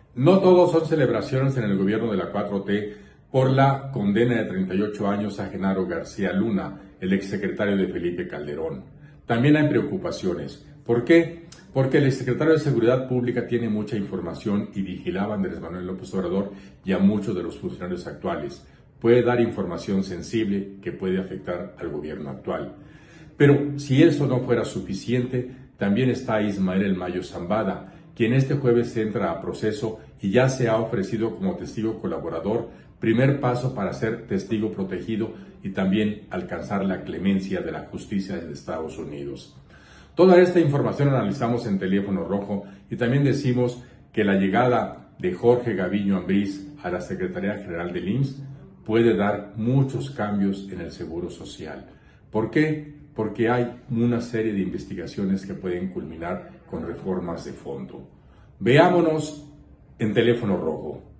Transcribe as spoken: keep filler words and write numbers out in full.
No todos son celebraciones en el gobierno de la cuatro T por la condena de treinta y ocho años a Genaro García Luna, el exsecretario de Felipe Calderón. También hay preocupaciones. ¿Por qué? Porque el exsecretario de Seguridad Pública tiene mucha información y vigilaba a Andrés Manuel López Obrador y a muchos de los funcionarios actuales. Puede dar información sensible que puede afectar al gobierno actual. Pero si eso no fuera suficiente, también está Ismael El Mayo Zambada, quien este jueves entra a proceso y ya se ha ofrecido como testigo colaborador, primer paso para ser testigo protegido y también alcanzar la clemencia de la justicia de Estados Unidos. Toda esta información analizamos en Teléfono Rojo y también decimos que la llegada de Jorge Gaviño Ambriz a la Secretaría General del I M S S puede dar muchos cambios en el Seguro Social. ¿Por qué? Porque hay una serie de investigaciones que pueden culminar con reformas de fondo. Veámonos en Teléfono Rojo.